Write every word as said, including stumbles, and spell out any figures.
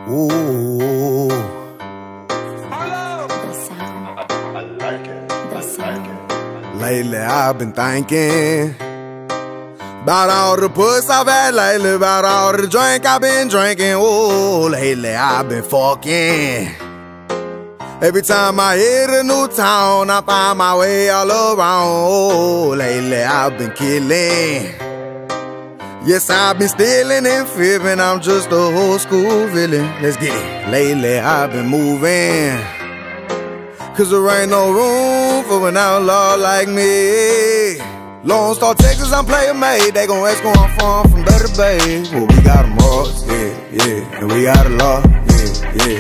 Ooh. The sound. I like it. The sound. Lately I've been thinking about all the puss I've had lately, about all the drink I've been drinking. Oh, lately I've been fucking. Every time I hit a new town, I find my way all around. Oh, lately I've been killing. Yes, I've been stealing and fibbing. I'm just a old school villain. Let's get it. Lately I've been moving, cause there ain't no room for an outlaw like me. Lone Star, Texas, I'm player made. They gon' ask where I'm from, from Dirty Bay. Well, we got them hard, yeah, yeah. And we got a law, yeah, yeah.